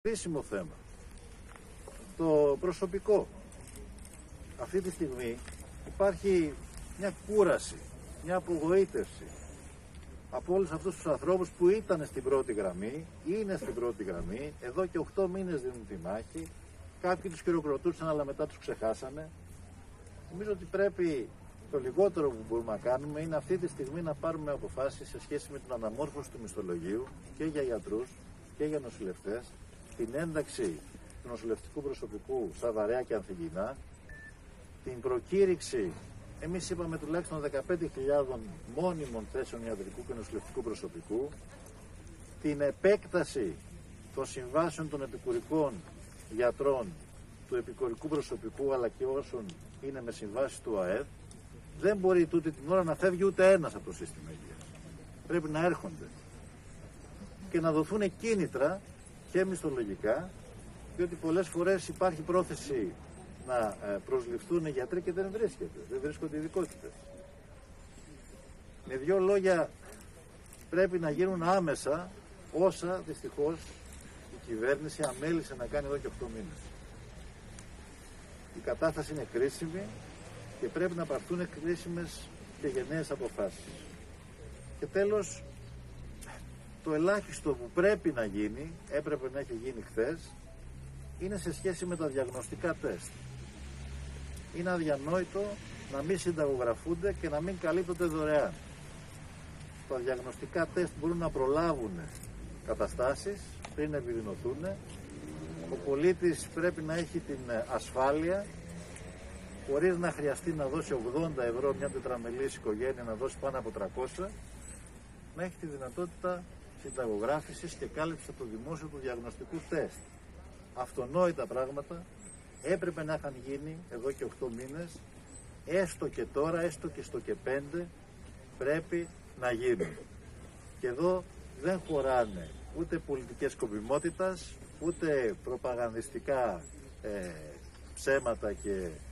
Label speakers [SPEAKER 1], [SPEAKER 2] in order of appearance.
[SPEAKER 1] Επίσημο θέμα. Το προσωπικό. Αυτή τη στιγμή υπάρχει μια κούραση, μια απογοήτευση από όλους αυτούς τους ανθρώπους που ήταν στην πρώτη γραμμή, είναι στην πρώτη γραμμή, εδώ και 8 μήνες δίνουν τη μάχη, κάποιοι τους χειροκροτούσαν αλλά μετά τους ξεχάσανε. Νομίζω ότι πρέπει, το λιγότερο που μπορούμε να κάνουμε είναι αυτή τη στιγμή να πάρουμε αποφάσεις σε σχέση με την αναμόρφωση του μισθολογίου και για γιατρούς και για νοσηλευτές, την ένταξη του νοσηλευτικού προσωπικού στα βαρέα και ανθυγιεινά, την προκήρυξη, εμείς είπαμε τουλάχιστον 15.000 μόνιμων θέσεων ιατρικού και νοσηλευτικού προσωπικού, την επέκταση των συμβάσεων των επικουρικών γιατρών, του επικουρικού προσωπικού αλλά και όσων είναι με συμβάσεις του ΑΕΔ. Δεν μπορεί τούτη την ώρα να φεύγει ούτε ένας από το σύστημα υγείας. Πρέπει να έρχονται και να δοθούν κίνητρα και μισθολογικά, διότι πολλές φορές υπάρχει πρόθεση να προσληφθούν οι γιατροί και δεν βρίσκονται ειδικότητες. Με δύο λόγια, πρέπει να γίνουν άμεσα όσα δυστυχώς η κυβέρνηση αμέλησε να κάνει εδώ και 8 μήνες. Η κατάσταση είναι κρίσιμη και πρέπει να πάρθουν κρίσιμες και γενναίες αποφάσεις. Και τέλος, το ελάχιστο που πρέπει να γίνει, έπρεπε να έχει γίνει χθες, είναι σε σχέση με τα διαγνωστικά τεστ. Είναι αδιανόητο να μην συνταγογραφούνται και να μην καλύπτονται δωρεάν. Τα διαγνωστικά τεστ μπορούν να προλάβουν καταστάσεις πριν επιδεινωθούν. Ο πολίτης πρέπει να έχει την ασφάλεια, χωρίς να χρειαστεί να δώσει 80 ευρώ μια τετραμελής οικογένεια, να δώσει πάνω από 300, να έχει τη δυνατότητα συνταγογράφησης και κάλυψης από το δημόσιο του διαγνωστικού τεστ. Αυτονόητα πράγματα έπρεπε να είχαν γίνει εδώ και 8 μήνες, έστω και τώρα, έστω και στο και 5 πρέπει να γίνουν. Και εδώ δεν χωράνε ούτε πολιτικές σκοπιμότητας, ούτε προπαγανδιστικά ψέματα και